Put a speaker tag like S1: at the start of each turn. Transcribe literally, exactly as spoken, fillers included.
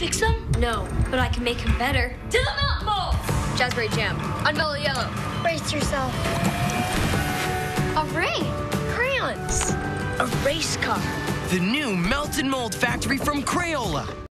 S1: fix them?
S2: No, but I can make him better.
S1: To the melt mold!
S2: Jazzberry jam. Unmellow yellow.
S3: Brace yourself.
S2: A ring.
S1: Crayons. A race car.
S4: The new Melt and Mold Factory from Crayola.